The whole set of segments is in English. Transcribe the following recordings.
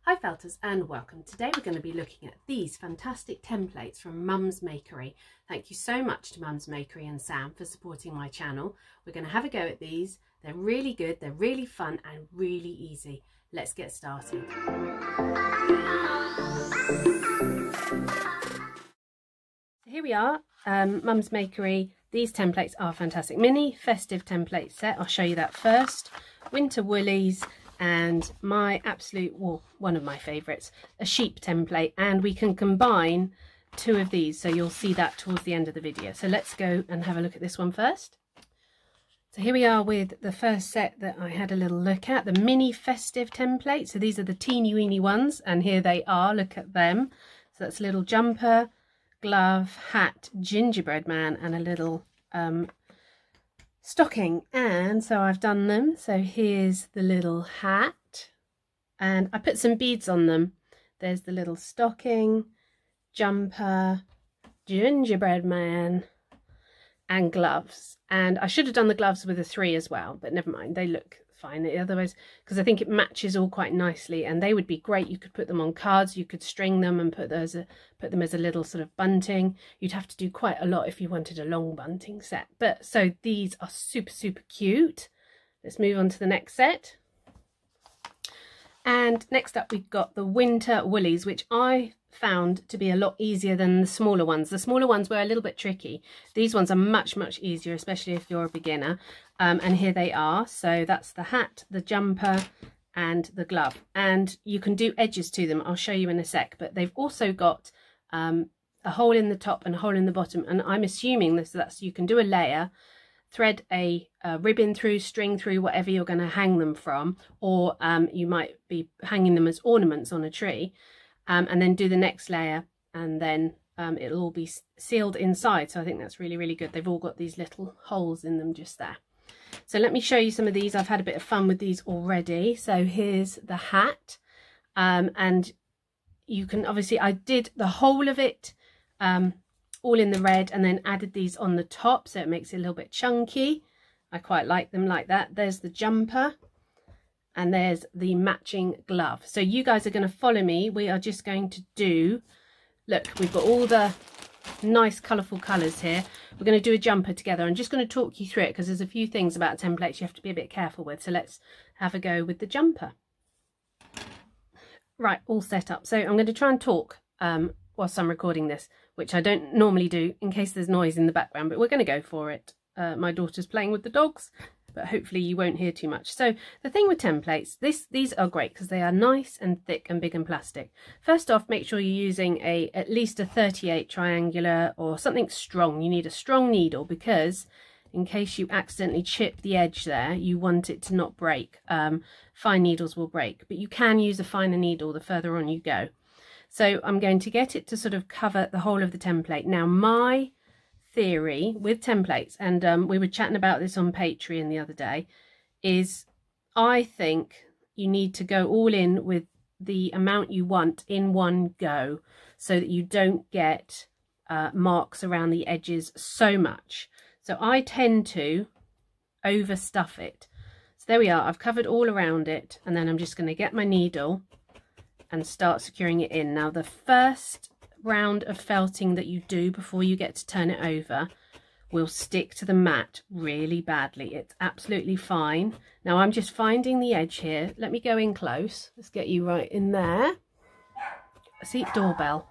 Hi Felters and welcome. Today we're going to be looking at these fantastic templates from Mum's Makery. Thank you so much to Mum's Makery and Sam for supporting my channel. We're going to have a go at these. They're really good, they're really fun and really easy. Let's get started. Here we are, Mum's Makery. These templates are fantastic. Mini festive template set. I'll show you that first. Winter woolies. And my absolute, well, one of my favourites, a sheep template, and we can combine two of these, so you'll see that towards the end of the video. So let's go and have a look at this one first. So here we are with the first set that I had a little look at, the mini festive template. So these are the teeny weeny ones, and here they are, look at them. So that's a little jumper, glove, hat, gingerbread man, and a little stocking. And so I've done them. So here's the little hat and I put some beads on them. There's the little stocking, jumper, gingerbread man and gloves. And I should have done the gloves with a 3 as well, but never mind, they look fine otherwise, because I think it matches all quite nicely, and they would be great. You could put them on cards, you could string them and put them as a little sort of bunting. You'd have to do quite a lot if you wanted a long bunting set, but so these are super cute. Let's move on to the next set. And next up we've got the winter woolies, which I found to be a lot easier than the smaller ones. The smaller ones were a little bit tricky. These ones are much easier, especially if you're a beginner. And here they are. So that's the hat, the jumper and the glove, and you can do edges to them. I'll show you in a sec, but they've also got a hole in the top and a hole in the bottom, and I'm assuming that's you can do a layer, thread a ribbon through, string through, whatever you're going to hang them from, or you might be hanging them as ornaments on a tree, and then do the next layer, and then it'll all be sealed inside. So I think that's really good. They've all got these little holes in them just there. So let me show you some of these. I've had a bit of fun with these already. So here's the hat, and you can obviously, I did the whole of it all in the red and then added these on the top, so it makes it a little bit chunky. I quite like them like that. There's the jumper and there's the matching glove. So you guys are going to follow me. We are just going to do, look, we've got all the nice colourful colours here. We're going to do a jumper together. I'm just going to talk you through it because there's a few things about templates you have to be a bit careful with. So let's have a go with the jumper. Right, all set up. So I'm going to try and talk whilst I'm recording this, which I don't normally do in case there's noise in the background, but we're going to go for it. My daughter's playing with the dogs, but hopefully you won't hear too much. So the thing with templates, these are great because they are nice and thick and big and plastic. First off, make sure you're using at least a 38 triangular or something strong. You need a strong needle because in case you accidentally chip the edge there, you want it to not break. Fine needles will break, but you can use a finer needle the further on you go. So I'm going to get it to sort of cover the whole of the template. Now my theory with templates, and we were chatting about this on Patreon the other day, is I think you need to go all in with the amount you want in one go so that you don't get marks around the edges so much. So I tend to overstuff it. So there we are, I've covered all around it, and then I'm just going to get my needle and start securing it in. Now the first round of felting that you do before you get to turn it over will stick to the mat really badly. It's absolutely fine. Now I'm just finding the edge here. Let me go in close. Let's get you right in there. See, doorbell.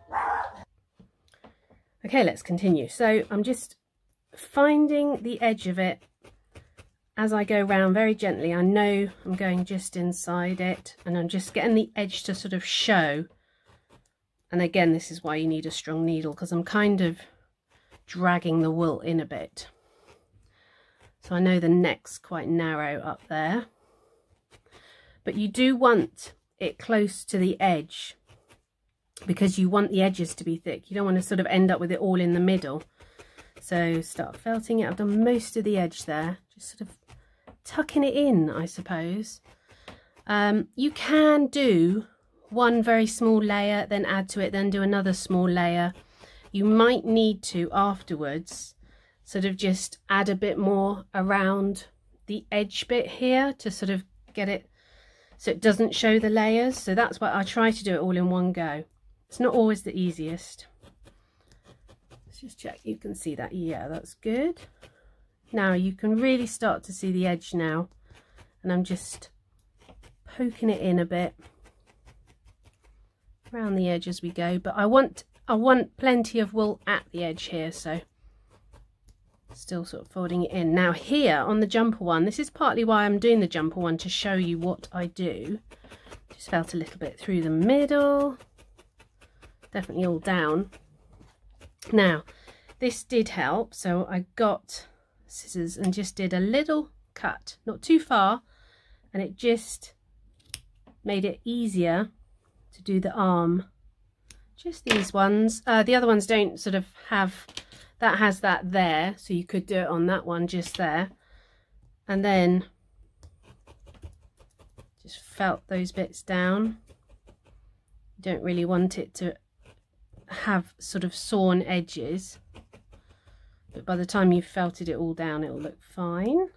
Okay, let's continue. So I'm just finding the edge of it as I go round very gently. I know I'm going just inside it, and I'm just getting the edge to sort of show. And again, this is why you need a strong needle, because I'm kind of dragging the wool in a bit. So I know the neck's quite narrow up there, but you do want it close to the edge because you want the edges to be thick. You don't want to sort of end up with it all in the middle. So start felting it. I've done most of the edge there, just sort of tucking it in, I suppose. You can do one very small layer, then add to it, then do another small layer. You might need to afterwards sort of just add a bit more around the edge bit here to sort of get it so it doesn't show the layers. So that's why I try to do it all in one go. It's not always the easiest. Let's just check. You can see that. Yeah, that's good. Now you can really start to see the edge now, and I'm just poking it in a bit around the edge as we go. But I want plenty of wool at the edge here, so still sort of folding it in. Now here on the jumper one, this is partly why I'm doing the jumper one, to show you what I do. Just felt a little bit through the middle, definitely all down. Now this did help, so I got scissors and just did a little cut, not too far, and it just made it easier to do the arm. Just these ones. The other ones don't sort of have that, has that there, so you could do it on that one just there, and then just felt those bits down. You don't really want it to have sort of sawn edges, but by the time you've felted it all down, it will look fine.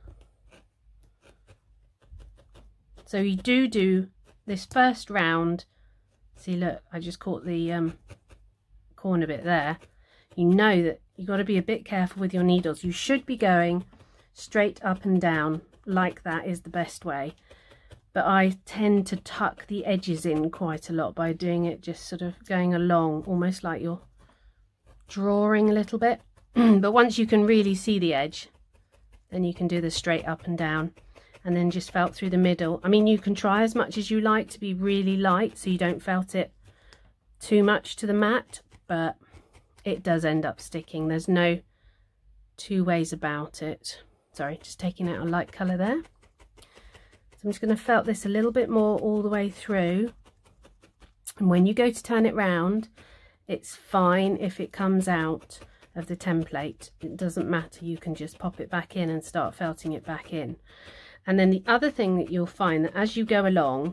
So you do this first round. See, look, I just caught the corner bit there. You know that you've got to be a bit careful with your needles. You should be going straight up and down, like that is the best way. But I tend to tuck the edges in quite a lot by doing it just sort of going along, almost like you're drawing a little bit. But once you can really see the edge, then you can do the straight up and down, and then just felt through the middle. I mean, you can try as much as you like to be really light so you don't felt it too much to the mat, but it does end up sticking. There's no two ways about it. Sorry, just taking out a light colour there. So I'm just going to felt this a little bit more all the way through, and when you go to turn it round, it's fine if it comes out of the template. It doesn't matter, you can just pop it back in and start felting it back in. And then the other thing that you'll find, that as you go along,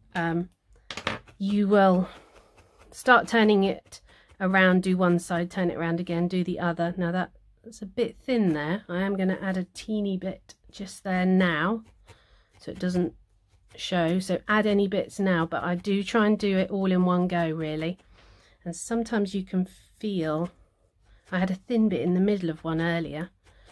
you will start turning it around, do one side, turn it around again, do the other. Now that's a bit thin there. I am going to add a teeny bit just there now, so it doesn't show. So add any bits now, but I do try and do it all in one go, really. And sometimes you can feel, I had a thin bit in the middle of one earlier.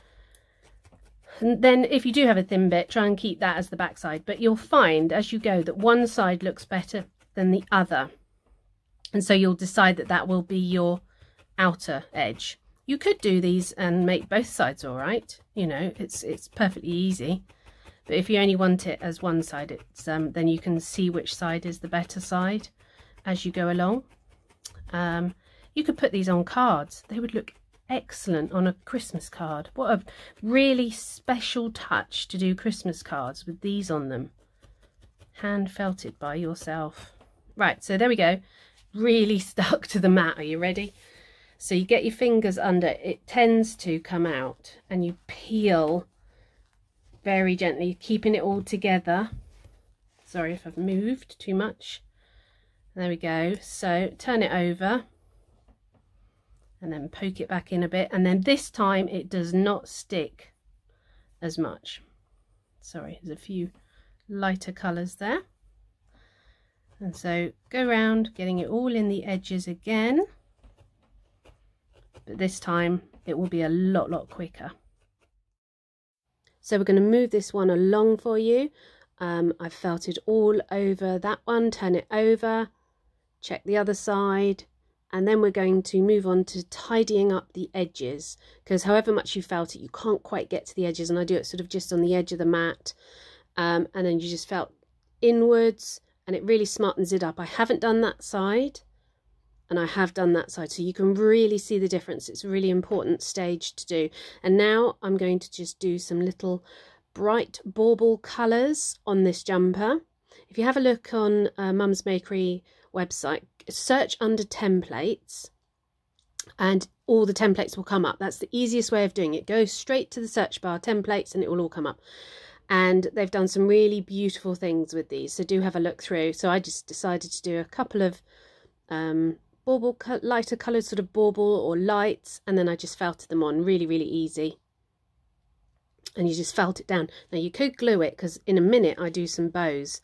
And then if you do have a thin bit, try and keep that as the back side. But you'll find as you go that one side looks better than the other. And so you'll decide that that will be your outer edge. You could do these and make both sides all right. You know, it's perfectly easy. But if you only want it as one side, it's then you can see which side is the better side as you go along. You could put these on cards. They would look excellent on a Christmas card. What a really special touch to do Christmas cards with these on them. Hand felted by yourself. Right, so there we go. Really stuck to the mat. Are you ready? So you get your fingers under, it tends to come out, and you peel very gently, keeping it all together. Sorry if I've moved too much. There we go. So turn it over and then poke it back in a bit, and then this time it does not stick as much. Sorry, there's a few lighter colours there. And so go around getting it all in the edges again, but this time it will be a lot quicker. So we're going to move this one along for you. I've felted all over that one. Turn it over, check the other side, and then we're going to move on to tidying up the edges, because however much you felt it, you can't quite get to the edges, and I do it sort of just on the edge of the mat, and then you just felt inwards, and it really smartens it up. I haven't done that side, and I have done that side, so you can really see the difference. It's a really important stage to do. And now I'm going to just do some little bright bauble colours on this jumper. If you have a look on Mum's Makery website, search under templates, and all the templates will come up. That's the easiest way of doing it. Go straight to the search bar, templates, and it will all come up. And they've done some really beautiful things with these, so do have a look through. So I just decided to do a couple of bauble, lighter coloured sort of bauble or lights, and then I just felted them on. Really easy. And you just felt it down. Now you could glue it, because in a minute I do some bows,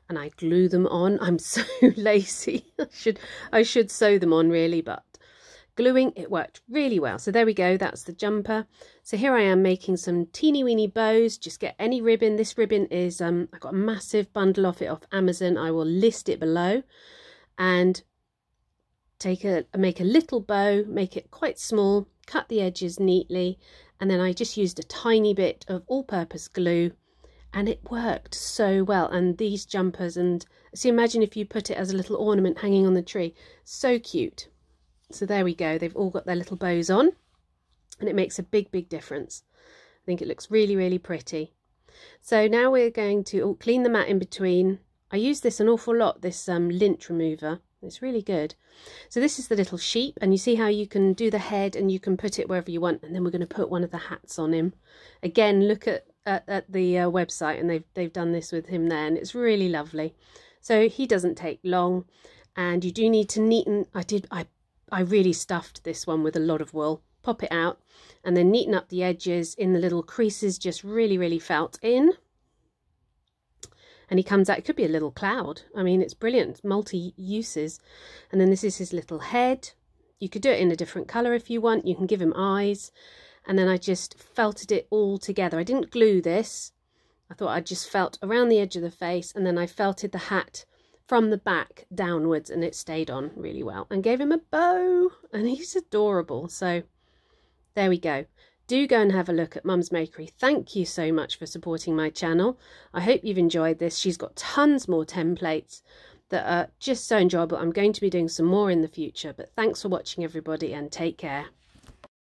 and I glue them on. I'm so lazy. I should sew them on really, but gluing, it worked really well. So there we go, that's the jumper. So here I am making some teeny weeny bows. Just get any ribbon. This ribbon is I got a massive bundle of it off Amazon. I will list it below. And make a little bow, make it quite small, cut the edges neatly, and then I just used a tiny bit of all-purpose glue, and it worked so well. And these jumpers, and so imagine if you put it as a little ornament hanging on the tree, so cute. So there we go, they've all got their little bows on, and it makes a big difference. I think it looks really pretty. So now we're going to clean the mat in between. I use this an awful lot, this lint remover. It's really good. So this is the little sheep, and you see how you can do the head and you can put it wherever you want, and then we're going to put one of the hats on him. Again, look at the website, and they've done this with him there, and it's really lovely. So he doesn't take long, and you do need to neaten. I really stuffed this one with a lot of wool. Pop it out and then neaten up the edges in the little creases, just really felt in. And he comes out, it could be a little cloud. I mean, it's brilliant, multi-uses. And then this is his little head. You could do it in a different colour if you want. You can give him eyes. And then I just felted it all together. I didn't glue this. I thought I just felt around the edge of the face, and then I felted the hat from the back downwards, and it stayed on really well. And gave him a bow, and he's adorable. So there we go. Do go and have a look at Mum's Makery. Thank you so much for supporting my channel. I hope you've enjoyed this. She's got tons more templates that are just so enjoyable. I'm going to be doing some more in the future, but thanks for watching everybody, and take care.